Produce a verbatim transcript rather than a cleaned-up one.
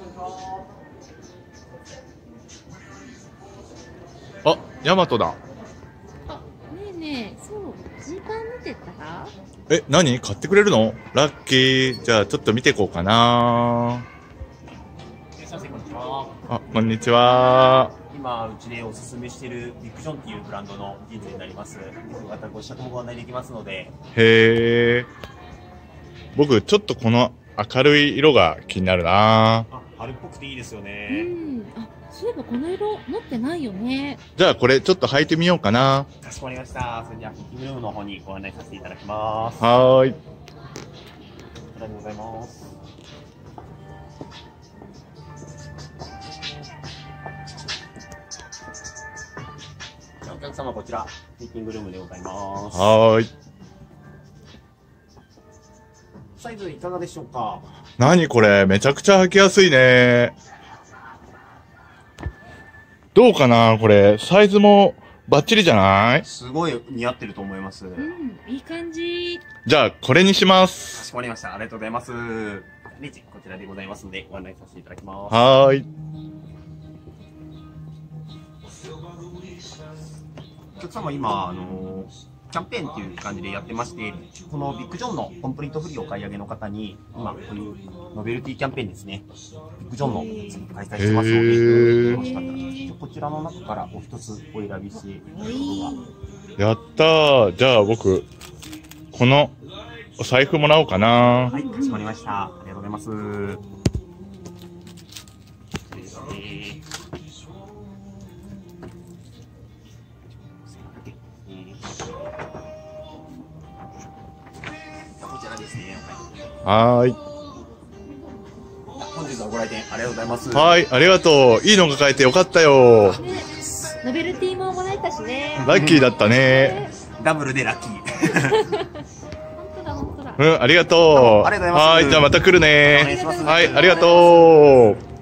あ、ヤマトだ。 あ、ねえねえ、そう、ジーパン見てたら？ え、何買ってくれるの？ラッキー。じゃあちょっと見ていこうかな。あ、こんにちは。 今、うちでおすすめしているビッグジョンっていうブランドのジーンズになります。よかったらご試着もご案内できますので。 へー。僕、ちょっとこの明るい色が気になるな。 あ、春っぽくていいですようね。 ん。あ、そういえばこの色持ってないよね。 じゃあこれちょっと履いてみようかな。 かしこまりました。それではフィッティングルームの方にご案内させていただきます。 はーい。 こちらでございます。じゃあお客様こちらフィッティングルームでございます。 はーい。 サイズいかがでしょうか？ 何これ、めちゃくちゃ履きやすいね。どうかなこれ、サイズもバッチリじゃない？ すごい似合ってると思います。 うん、いい感じ。 じゃあ、これにしまかす。 しこまりました。ありがとうございます。レジ、こちらでございますので、ご案内させていただきます。 はーい。 お客様、今、あのー、キャンペーンっていう感じでやってまして、このビッグジョンのコンプリートフリーお買い上げの方に、今、こういうノベルティキャンペーンですね。ビッグジョンのやつ開催してますので、よろしかったら、こちらの中からお一つお選びしていただくことが。 やったー。じゃあ僕、このお財布もらおうかな。 はい、かしこまりました。ありがとうございます。こちらですね。 はーい。 本日はご来店ありがとうございます。 はーい、ありがとう。いいのが買えてよかったよ。 ね、ノベルティももらえたしね。 ラッキーだったね。 ダブルでラッキー。 本当だ本当だ。 うん、ありがとう。 ありがとうございます。 はーい、じゃあまた来るね。 お願いします。 はい、ありがとう。